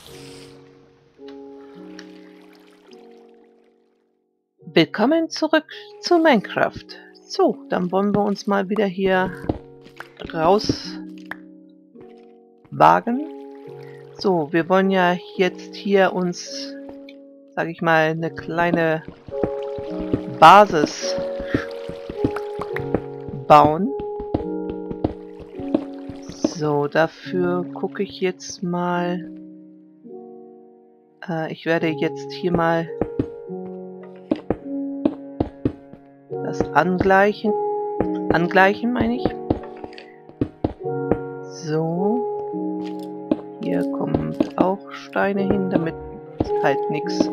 Willkommen zurück zu Minecraft. So, dann wollen wir uns mal wieder hier raus wagen. So, wir wollen ja jetzt hier uns, sage ich mal, eine kleine Basis bauen. So, dafür gucke ich jetzt mal. Ich werde jetzt hier mal das angleichen meine ich. So. Hier kommen auch Steine hin, damit halt nichts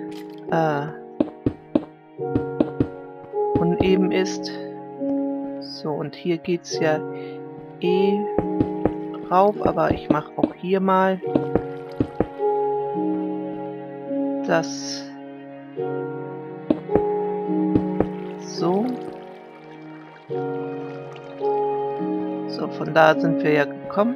uneben ist. So, und hier geht's ja eh rauf, aber ich mache auch hier mal das so. So, von da sind wir ja gekommen.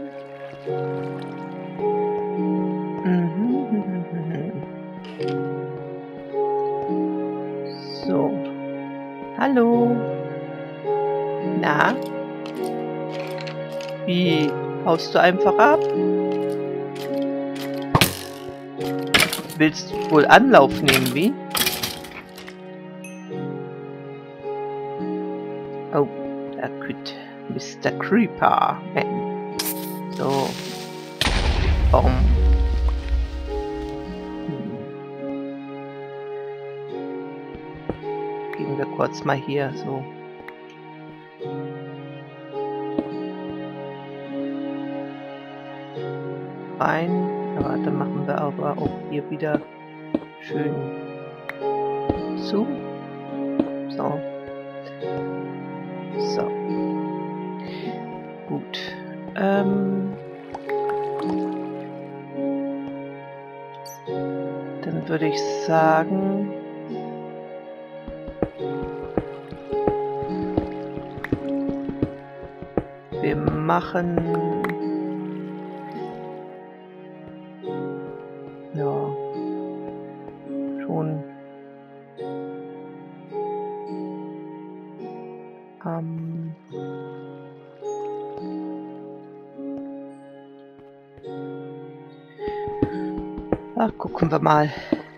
So. Hallo. Na? Wie? Haust du einfach ab? Willst du wohl Anlauf nehmen, wie? Oh, da küt Mr. Creeper. So. Baum. Gehen wir kurz mal hier so. Rein. Aber dann machen wir aber auch hier wieder schön zu. So. So. Gut. Dann würde ich sagen, wir machen ja schon gucken wir mal.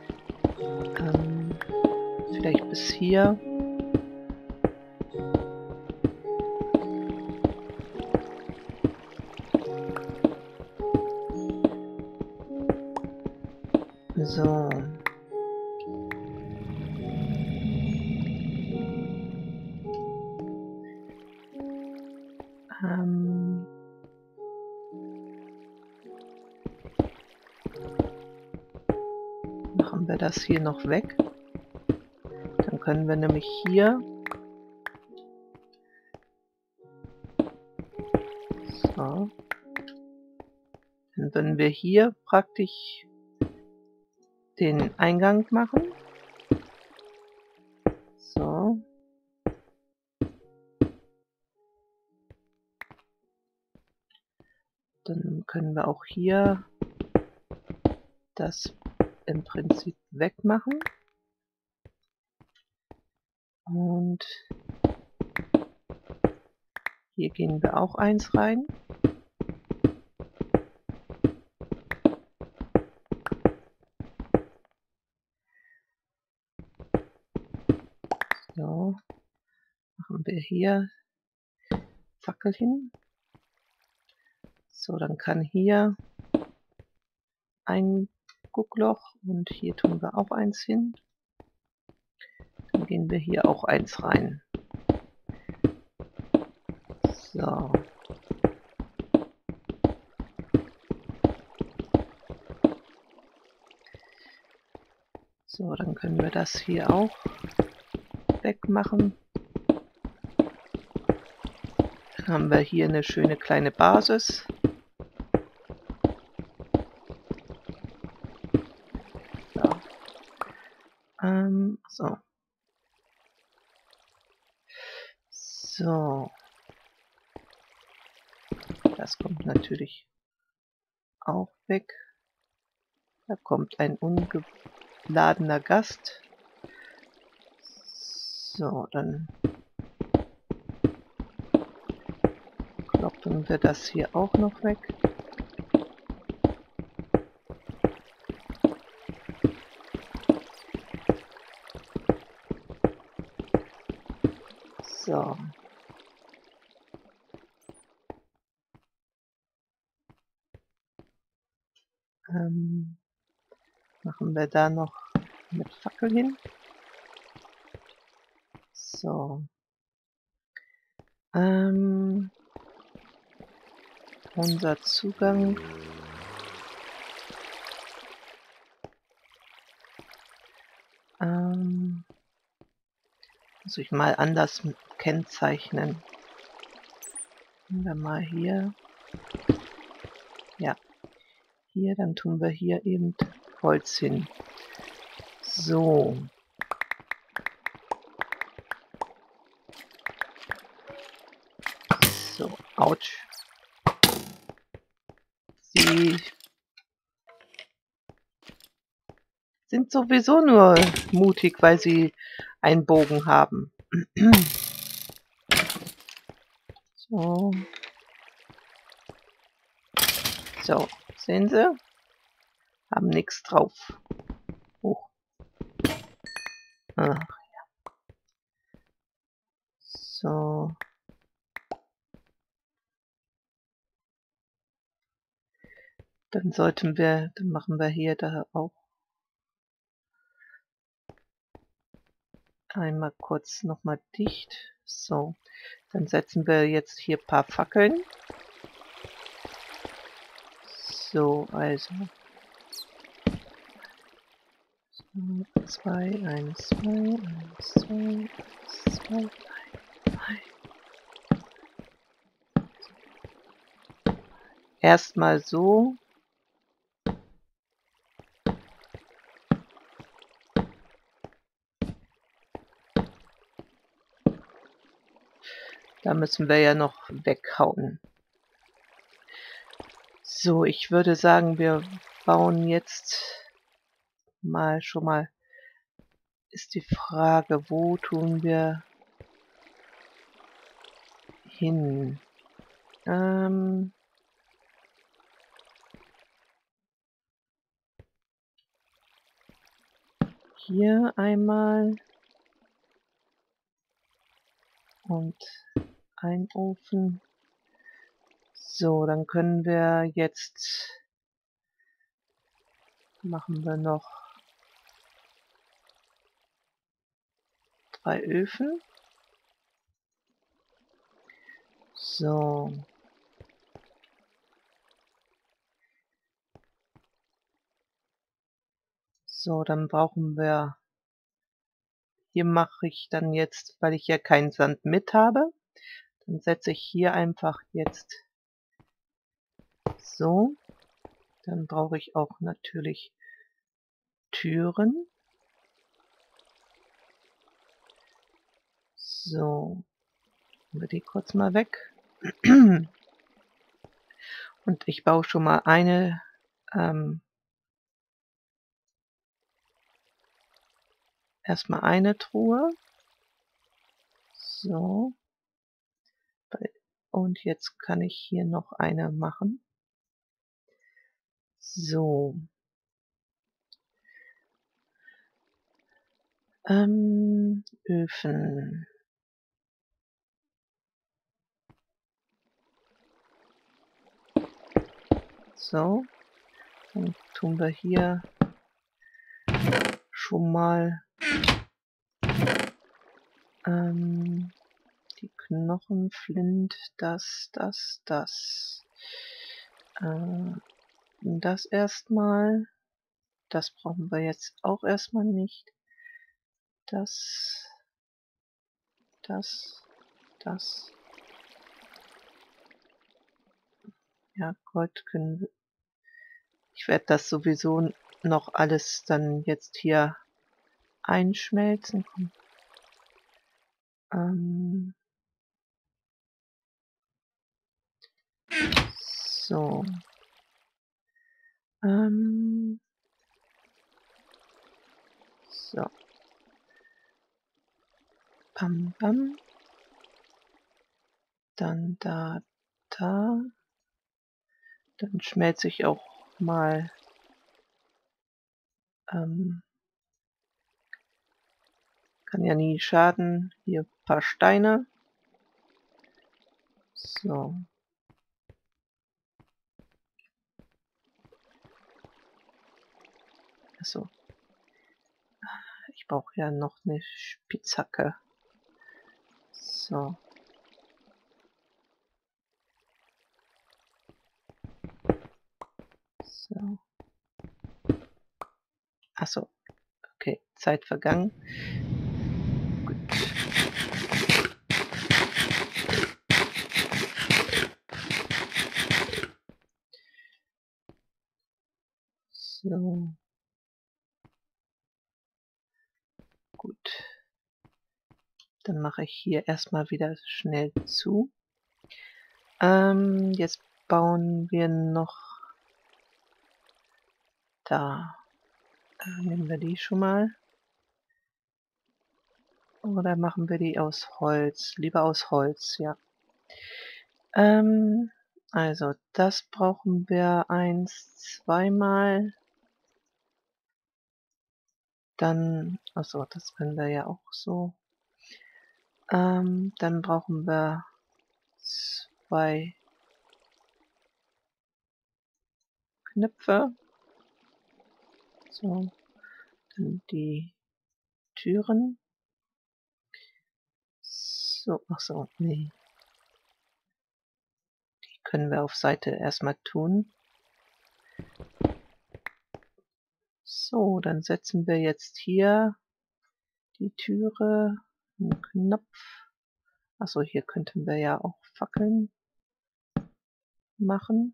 Vielleicht bis hier. So. Machen wir das hier noch weg. Dann können wir nämlich hier so. Dann würden wir hier praktisch den Eingang machen. So. Dann können wir auch hier das im Prinzip wegmachen. Und hier gehen wir auch eins rein. So. Machen wir hier Fackel hin. So, dann kann hier ein Guckloch und hier tun wir auch eins hin. Dann gehen wir hier auch eins rein. So. So, dann können wir das hier auch wegmachen. Dann haben wir hier eine schöne kleine Basis. So. So. So. Das kommt natürlich auch weg. Da kommt ein ungeladener Gast. So, dann kloppen wir das hier auch noch weg. So. Machen wir da noch mit Fackel hin. So. Unser Zugang. Muss ich mal anders kennzeichnen. Nehmen wir mal hier. Ja. Hier, dann tun wir hier eben Holz hin. So. So, ouch. Sie sind sowieso nur mutig, weil sie einen Bogen haben. So. So, sehen Sie? Haben nichts drauf. Hoch. Ach, ja. So. Dann machen wir hier da auch einmal kurz nochmal dicht. So, dann setzen wir jetzt hier ein paar Fackeln. So, also 2, 1, 2, 1, 2, 1, 2, 3. Erstmal so. Da müssen wir ja noch weghauen. So, ich würde sagen, wir bauen jetzt schon mal. Ist die Frage, wo tun wir hin? Hier einmal und ein Ofen. So, dann können wir jetzt, machen wir noch 3 Öfen. So. So, dann brauchen wir, hier mache ich dann jetzt, weil ich ja keinen Sand mit habe, dann setze ich hier einfach jetzt so. Dann brauche ich auch natürlich Türen. So, nehmen wir die kurz mal weg. Und ich baue schon mal eine erstmal eine Truhe. So. Und jetzt kann ich hier noch eine machen. So. Öfen. So. Dann tun wir hier schon mal die Knochenflint, das. Das erstmal. Das brauchen wir jetzt auch erstmal nicht. Das. Ja, Gold können wir. Ich werde das sowieso noch alles dann jetzt hier einschmelzen. So. So. Bam, bam. Dann da. Dann schmelze ich auch mal kann ja nie schaden. Hier ein paar Steine. So. Achso. Ich brauche ja noch eine Spitzhacke. So. So. Achso. Okay. Zeit vergangen. Gut. So. Gut. Dann mache ich hier erstmal wieder schnell zu. Jetzt bauen wir noch da. Nehmen wir die schon mal. Oder machen wir die aus Holz? Lieber aus Holz, ja. Also das brauchen wir 1, zweimal. Dann, achso, das können wir ja auch so. Dann brauchen wir 2 Knöpfe. So, dann die Türen. So, achso, nee. Die können wir auf Seite erstmal tun. So, dann setzen wir jetzt hier die Türe, einen Knopf. Achso, hier könnten wir ja auch Fackeln machen.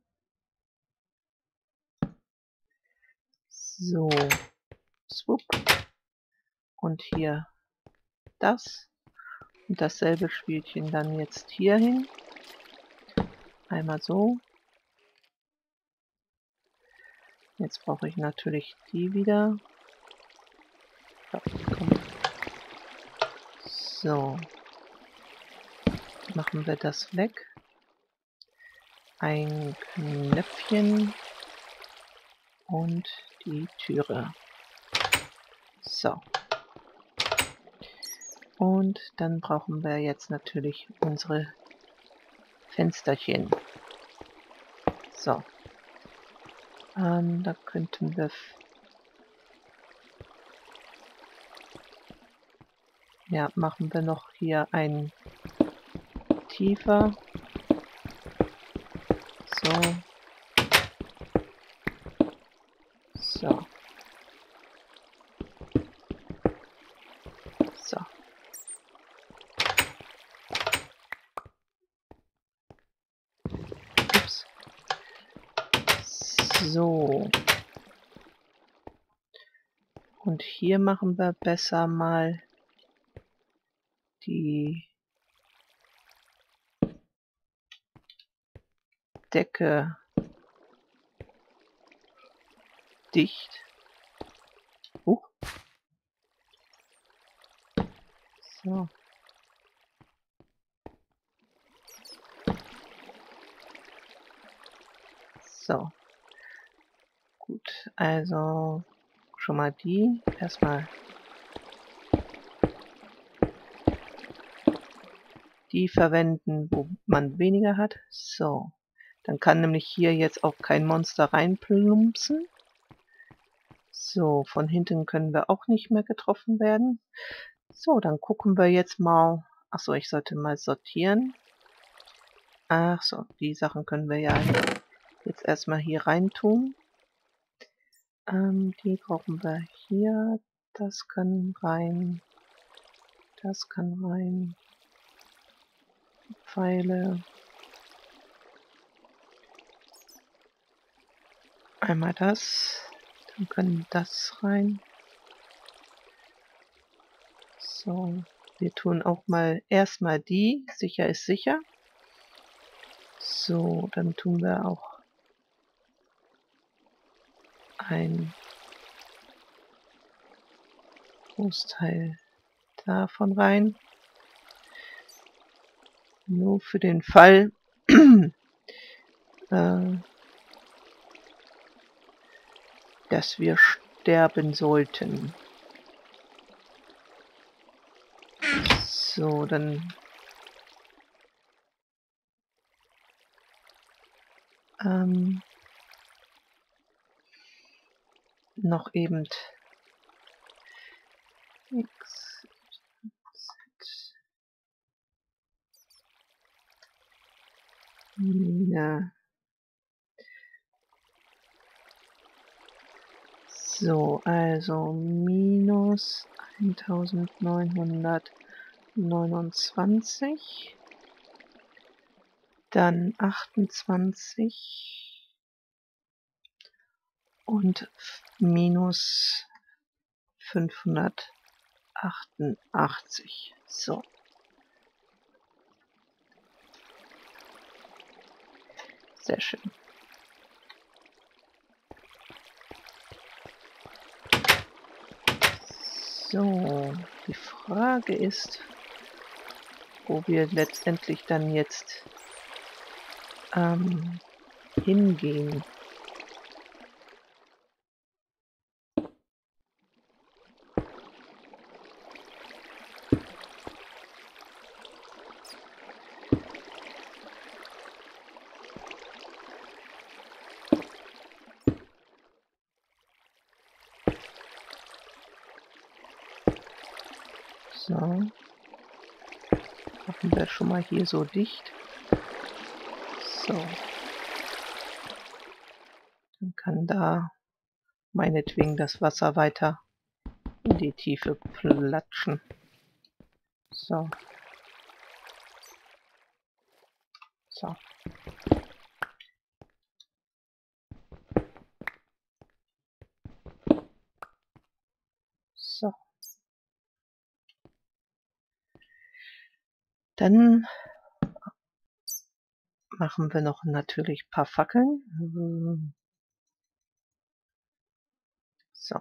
So, swoop. Und hier das. Und dasselbe Spielchen dann jetzt hier hin. Einmal so. Jetzt brauche ich natürlich die wieder. Ja, komm. So. Machen wir das weg. Ein Knöpfchen. Und die Türe. So. Und dann brauchen wir jetzt natürlich unsere Fensterchen. So. Da könnten wir... Ja, machen wir noch hier ein tiefer. So. So. So. Ups. So. Und hier machen wir besser mal die Decke dicht. So. So. Gut, also schon mal die. Erstmal die verwenden, wo man weniger hat. So. Dann kann nämlich hier jetzt auch kein Monster reinplumpsen. So, von hinten können wir auch nicht mehr getroffen werden. So, dann gucken wir jetzt mal. Achso, ich sollte mal sortieren. Ach so, die Sachen können wir ja jetzt erstmal hier rein tun. Die brauchen wir hier. Das kann rein. Das kann rein. Pfeile. Einmal das. Dann können das rein. So, wir tun auch mal erstmal die. Sicher ist sicher. So, dann tun wir auch ein Großteil davon rein. Nur für den Fall, dass wir sterben sollten. So, dann noch eben X, Z, Mine. So, also minus 1929, dann 28 und minus 588. So. Sehr schön. So, die Frage ist, wo wir letztendlich dann jetzt hingehen. So, machen wir schon mal hier so dicht. So, dann kann da meinetwegen das Wasser weiter in die Tiefe platschen. So. So. So. Dann machen wir noch natürlich ein paar Fackeln. So.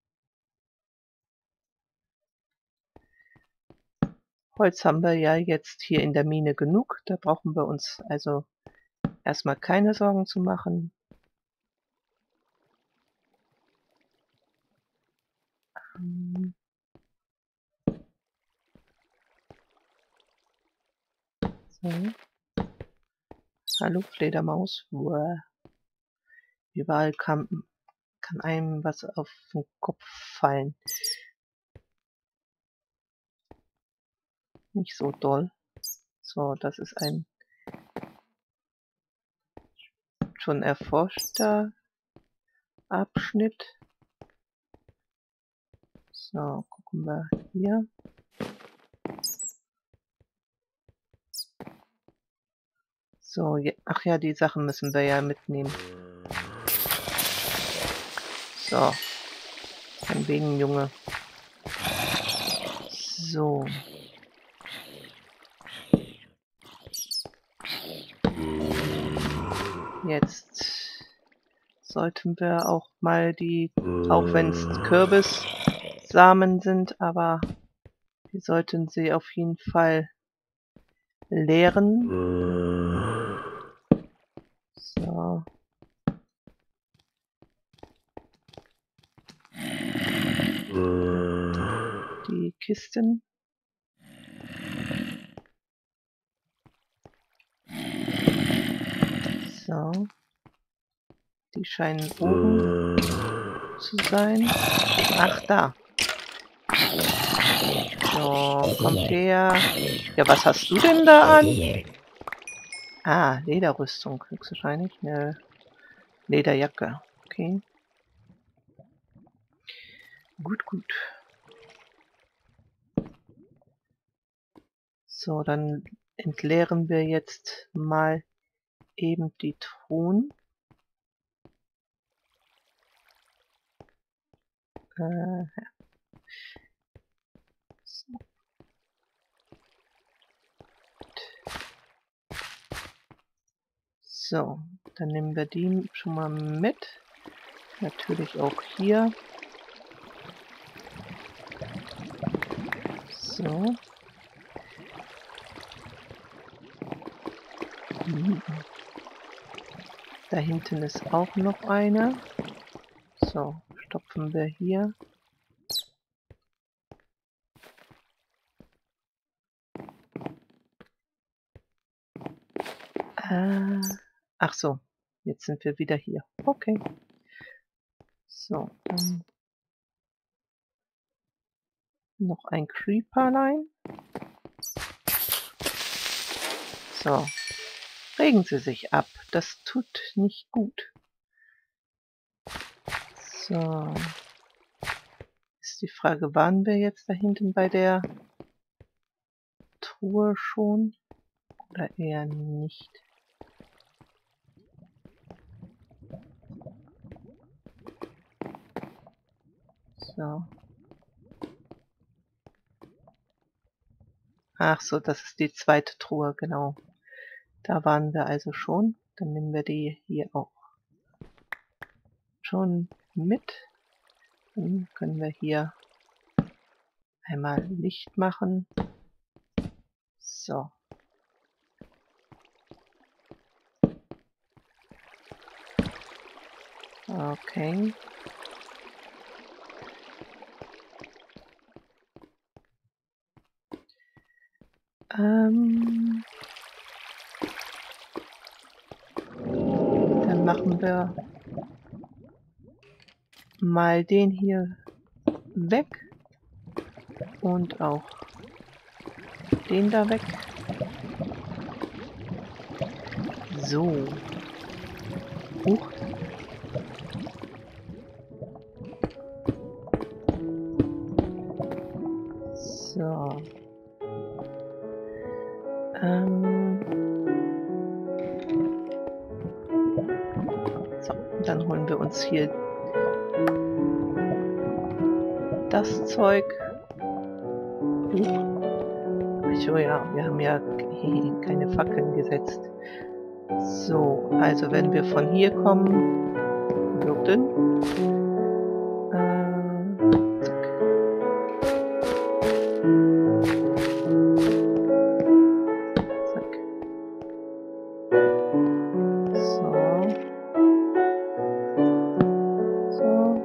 Holz haben wir ja jetzt hier in der Mine genug. Da brauchen wir uns also erstmal keine Sorgen zu machen. So. Hallo Fledermaus. Uah. Überall kann einem was auf den Kopf fallen. Nicht so doll. So, das ist ein schon erforschter Abschnitt. So, gucken wir hier. So, ach ja, die Sachen müssen wir ja mitnehmen. So, von wegen Junge. So. Jetzt sollten wir auch mal die, auch wenn es Kürbissamen sind, aber wir sollten sie auf jeden Fall leeren. So. Die Kisten. So. Die scheinen oben zu sein. Ach, da. So, kommt her. Ja, was hast du denn da an? Ah, Lederrüstung höchstwahrscheinlich. Eine Lederjacke. Okay. Gut, gut. So, dann entleeren wir jetzt mal eben die Truhen. So, dann nehmen wir die schon mal mit. Natürlich auch hier. So. Da hinten ist auch noch einer. So, stopfen wir hier. Ach so, jetzt sind wir wieder hier. Okay. So, dann noch ein Creeperlein. So, regen Sie sich ab. Das tut nicht gut. So. Ist die Frage, waren wir jetzt da hinten bei der Truhe schon? Oder eher nicht? So. Ach so, das ist die zweite Truhe, genau. Da waren wir also schon. Dann nehmen wir die hier auch schon mit. Dann können wir hier einmal Licht machen. So. Okay. Dann machen wir mal den hier weg und auch den da weg. So. Huch. So. So, dann holen wir uns hier das Zeug. Ach ja, wir haben ja keine Fackeln gesetzt. So, also wenn wir von hier kommen, würden, zack. Zack. So. So.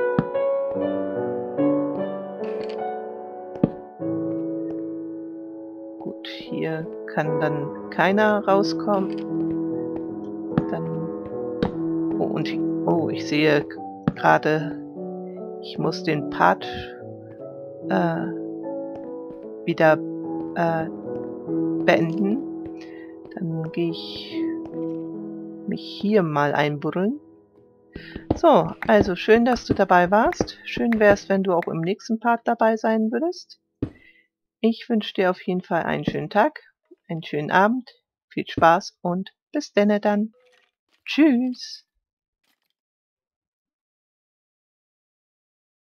Gut, hier kann dann keiner rauskommen. Dann. Oh, und oh, ich sehe gerade, ich muss den Part wieder beenden. Dann gehe ich mich hier mal einbuddeln. So, also schön, dass du dabei warst. Schön wäre es, wenn du auch im nächsten Part dabei sein würdest. Ich wünsche dir auf jeden Fall einen schönen Tag, einen schönen Abend, viel Spaß und bis denne dann. Tschüss.